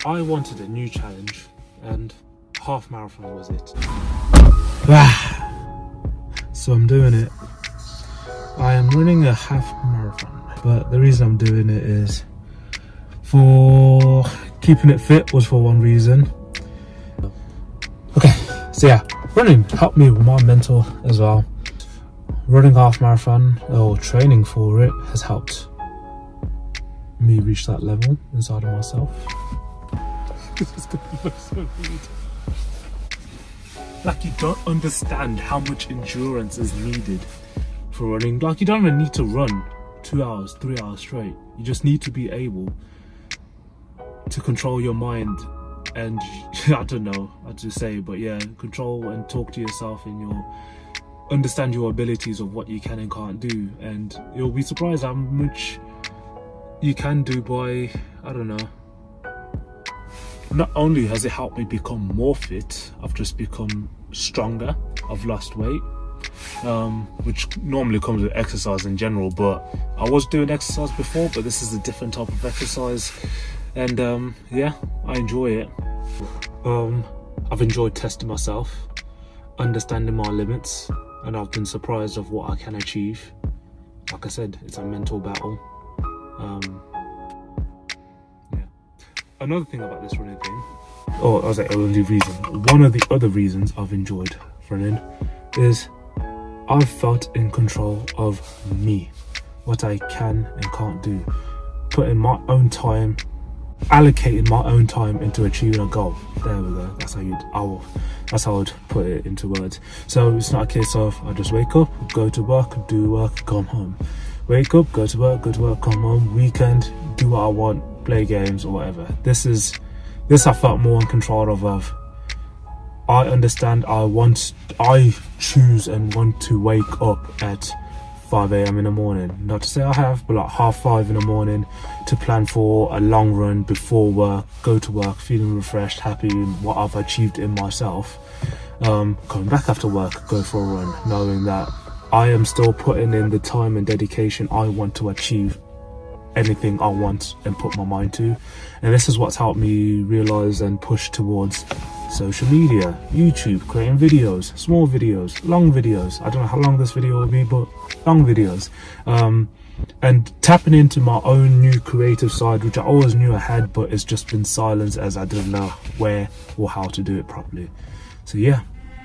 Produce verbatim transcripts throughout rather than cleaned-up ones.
I wanted a new challenge, and half marathon was it. So I'm doing it. I am running a half marathon, but the reason I'm doing it is for keeping it fit was for one reason. Okay, so yeah, running helped me with my mental as well. Running half marathon or training for it has helped me reach that level inside of myself. This is gonna look so weird. Like, you don't understand how much endurance is needed for running. Like, you don't even need to run two hours, three hours straight. You just need to be able to control your mind and I don't know how to say, but yeah, control and talk to yourself and your understand your abilities of what you can and can't do, and you'll be surprised how much you can do by, I don't know. Not only has it helped me become more fit, I've just become stronger. I've lost weight, um, which normally comes with exercise in general, but I was doing exercise before, but this is a different type of exercise, and um, yeah, I enjoy it. Um, I've enjoyed testing myself, understanding my limits, and I've been surprised of what I can achieve. Like I said, it's a mental battle. Um, yeah. Another thing about this running thing, or I was like, only reason, one of the other reasons I've enjoyed running is I've felt in control of me, what I can and can't do, putting my own time, allocating my own time into achieving a goal. There we go. That's how you'd, I will, that's how I would put it into words. So it's not a case of I just wake up, go to work, do work, come home. Wake up, go to work, go to work, come home. Weekend, do what I want, play games or whatever. This is, this I felt more in control of. of I understand. I want, I choose and want to wake up at five A M in the morning. Not to say I have, but like half five in the morning to plan for a long run before work, go to work feeling refreshed, happy in what I've achieved in myself. Um, coming back after work, go for a run, knowing that I am still putting in the time and dedication I want to achieve anything I want and put my mind to. And this is what's helped me realize and push towards social media, YouTube, creating videos, small videos, long videos. I don't know how long this video will be, but long videos. Um, and tapping into my own new creative side, which I always knew I had, but it's just been silenced as I didn't know where or how to do it properly. So yeah.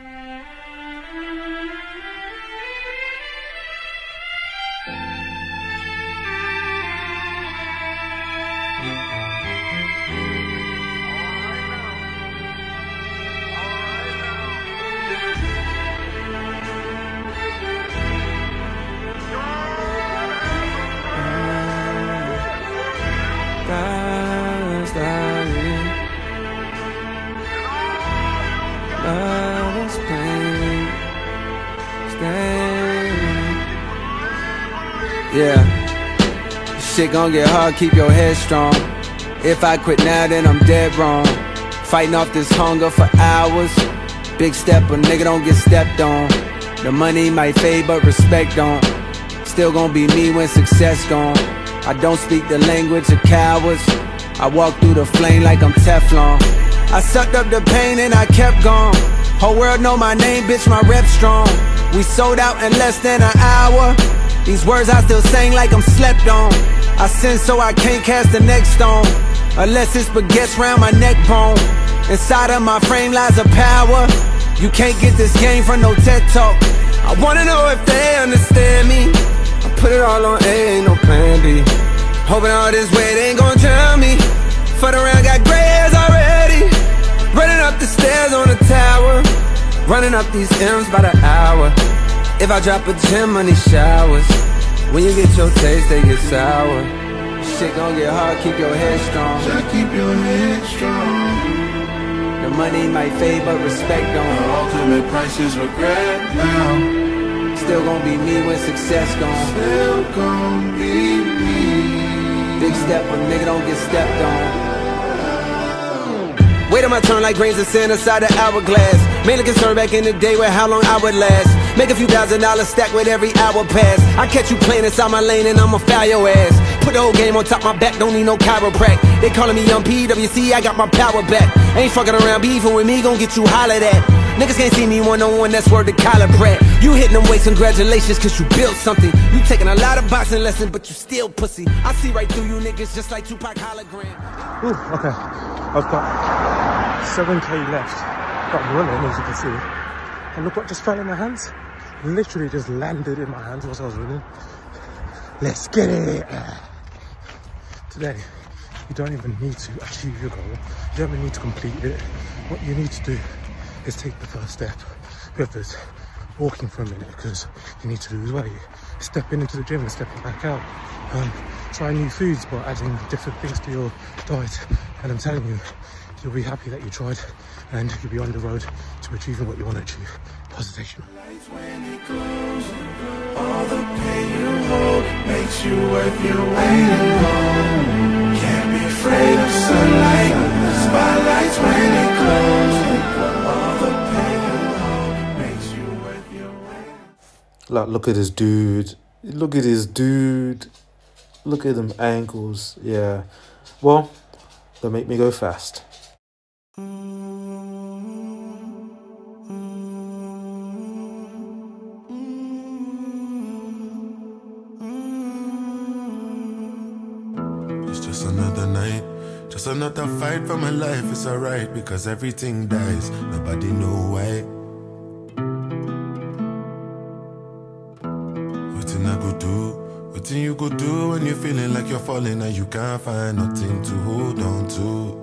Yeah, shit gon' get hard, keep your head strong. If I quit now, then I'm dead wrong. Fighting off this hunger for hours. Big step, a nigga don't get stepped on. The money might fade, but respect don't. Still gon' be me when success gone. I don't speak the language of cowards. I walk through the flame like I'm Teflon. I sucked up the pain and I kept going. Whole world know my name, bitch, my rep strong. We sold out in less than an hour. These words I still sang like I'm slept on. I sin so I can't cast the next stone, unless it's baguettes round my neck bone. Inside of my frame lies a power. You can't get this game from no TED Talk. I wanna know if they understand me. I put it all on A, ain't no plan B. Hoping all this weight ain't gon' drown me. Fuck around, got gray hairs already. Running up the stairs on the tower. Running up these M's by the hour. If I drop a gem on these showers, when you get your taste, they get sour. Shit gon' get hard, keep your head strong. Just keep your head strong. The money might fade, but respect don't. The ultimate price is regret now. Still gon' be me when success gone. Still gon' be me. Big step, but nigga don't get stepped on. Wait on my turn like grains of sand inside the hourglass. Mainly concerned back in the day with how long I would last. Make a few thousand dollars stack with every hour pass. I catch you playing inside my lane and I'ma foul your ass. Put the whole game on top my back, don't need no chiropract. They calling me young P W C, I got my power back. Ain't fucking around, beefing with me, gon' get you hollered at. Niggas can't see me one-on-one, that's word to collar Pratt. You hitting them weights, congratulations, cause you built something. You taking a lot of boxing lessons, but you still pussy. I see right through you niggas just like Tupac hologram. Ooh, okay, I've got seven K left. Got running, as you can see. And look what just fell in my hands. Literally just landed in my hands whilst I was running. Let's get it! Today, you don't even need to achieve your goal. You don't even need to complete it. What you need to do is take the first step. Whether it's walking for a minute because you need to lose weight, stepping into the gym and stepping back out, um, try new foods but adding different things to your diet. And I'm telling you, you'll be happy that you tried and you'll be on the road to achieving what you want to achieve. Positive. All the pain you hold makes you worth your weight in gold. Can't be afraid of sunlight. Spotlights when it glows. All the pain you hold makes you worth your weight. Like, look at this dude. Look at this dude. Look at them ankles. Yeah. Well, they make me go fast. Just another night, just another fight for my life. It's alright because everything dies. Nobody know why. What's I go do? What you go do when you're feeling like you're falling and you can't find nothing to hold on to?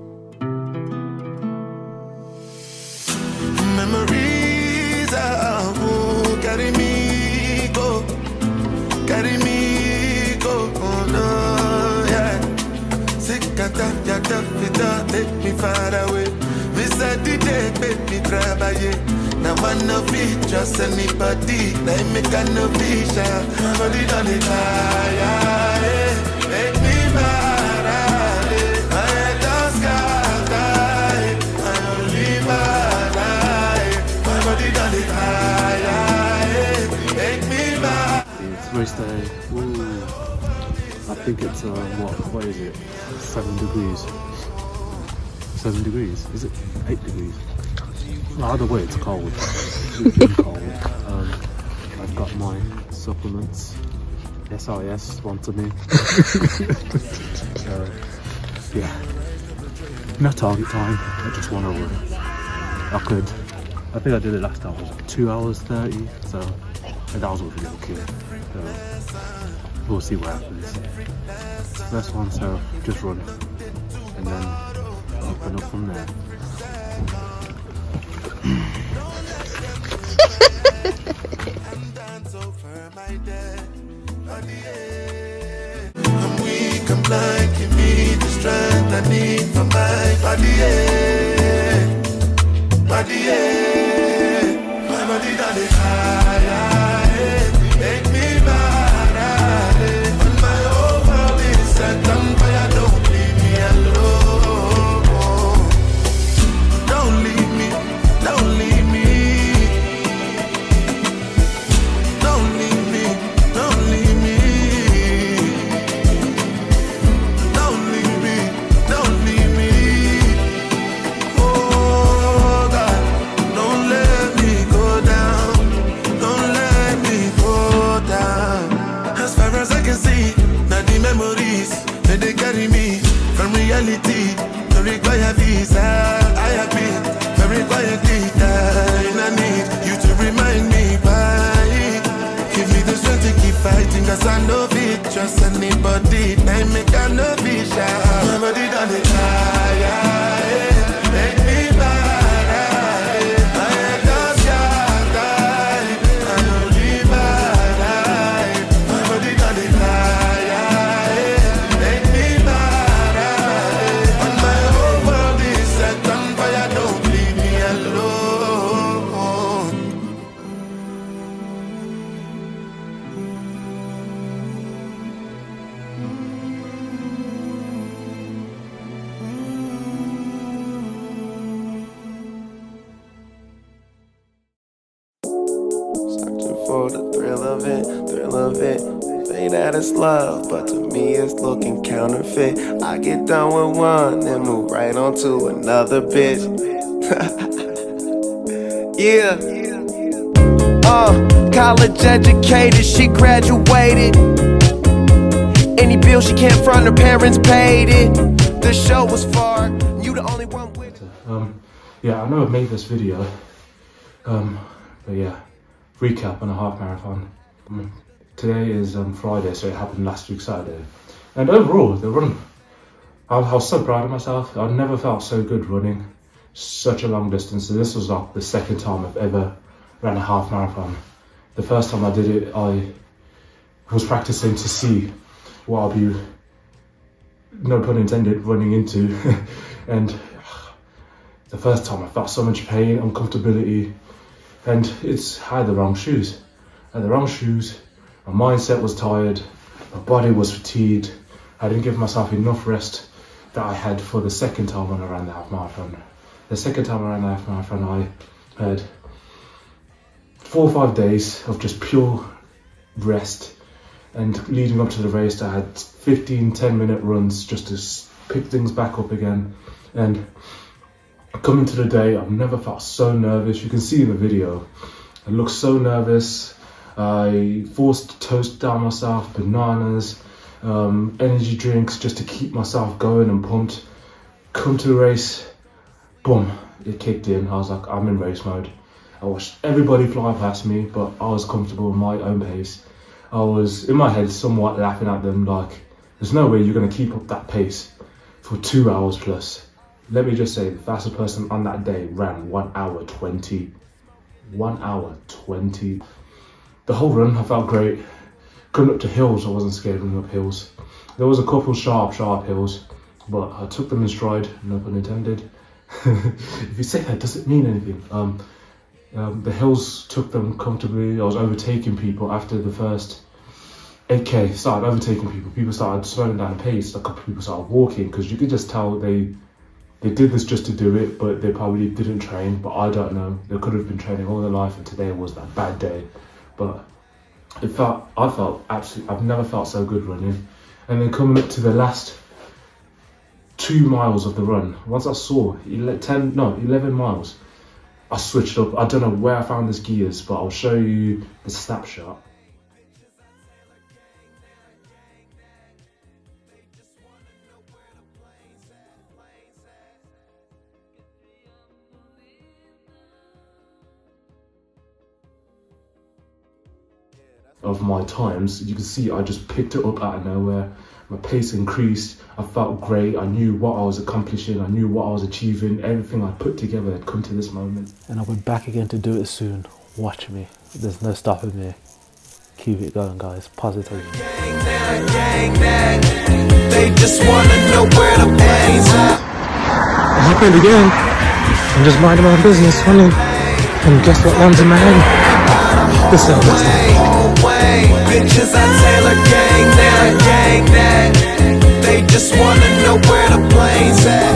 Memories are who carry me go, carry me go. Oh no, yeah. Sick yata yata fita, take me far away. Miss a D J, make me grab a ye. Now one no fit, trust anybody. Now make a no vision. Body on the fire, make me mad. I ain't lost sky, I only mad. My body on the fire, make me mad. It's race day. Ooh. I think it's uh, what? What is it? Seven degrees. Seven degrees? Is it eight degrees? No, either way, it's cold. It's been cold. Um, I've got my supplements. S I S sponsor me. So, yeah. No target time. I just want to run. I could. I think I did it last time. It was two hours thirty. So, and that was really okay. So, we'll see what happens. First one, so just run, and then open up from there. I'm weak, I'm blind, give me the strength I need for my body, yeah. Body, yeah. My body done it higher, make me mad, yeah. On my whole world is set on fire, don't leave me alone. Don't leave me, don't leave me. Don't leave me, don't leave me. Don't leave me, don't leave me. Oh God, don't let me go down. Don't let me go down. As far as I can see, now the memories that they carry me from reality. Don't require visa. I have been very quietly dying. I need you to remind me why. Give me the strength to keep fighting, cause I know it. Trust anybody, I make a no vision. My body done it higher, make me mad. I ain't lost sky, I only mad. My body done it higher, make me mad. On my whole world is set on fire, don't leave me alone. Searching for the thrill of it, thrill of it. say that it's love, but to me it's looking counterfeit. I get done with one, then move right on to another bitch. Yeah. Uh, college educated, she graduated. Any bill she can't front, her parents paid it. The show was far, you the only one with it. Um, yeah, I know I've made this video, um, but yeah, recap on a half marathon. Um, today is um, Friday, so it happened last week Saturday. And overall, the run, I, I was so proud of myself. I've never felt so good running such a long distance. So this was like the second time I've ever ran a half marathon. The first time I did it, I was practicing to see what I'll be, no pun intended, running into. And the first time I felt so much pain, uncomfortability, and it's, I had the wrong shoes. I had the wrong shoes, my mindset was tired, my body was fatigued. I didn't give myself enough rest that I had for the second time when I ran the half marathon. The second time I ran the half marathon, I had four or five days of just pure rest. And leading up to the race, I had fifteen, ten minute runs just to pick things back up again. And coming to the day, I've never felt so nervous. You can see in the video, I look so nervous. I forced toast down myself, bananas, um, energy drinks just to keep myself going and pumped. Come to the race, boom, it kicked in. I was like, I'm in race mode. I watched everybody fly past me, but I was comfortable in my own pace. I was, in my head, somewhat laughing at them like, there's no way you're going to keep up that pace for two hours plus. Let me just say, the fastest person on that day ran one hour twenty. one hour twenty. The whole run, I felt great. Coming up to hills, I wasn't scared running up hills. There was a couple sharp, sharp hills, but I took them in stride, no pun intended. If you say that, does it mean anything? Um, um, the hills took them comfortably. I was overtaking people after the first eight K. Started overtaking people. People started slowing down the pace. A couple of people started walking because you could just tell they they did this just to do it, but they probably didn't train. But I don't know. They could have been training all their life, and today was that bad day. But it felt, I felt absolutely, I've never felt so good running. And then coming up to the last two miles of the run, once I saw ten, no, eleven miles, I switched up. I don't know where I found this gears, but I'll show you the snapshot. Of my times, you can see I just picked it up out of nowhere. My pace increased. I felt great. I knew what I was accomplishing. I knew what I was achieving. Everything I put together had come to this moment. And I'll be back again to do it soon. Watch me. There's no stopping me. Keep it going, guys. Positive. They just wanna know where the plane's at. It happened again. I'm just minding my business, running. And guess what lands in my head? This is the best thing. Bitches, I Taylor gang that, gang that. They just wanna know where the plane's at.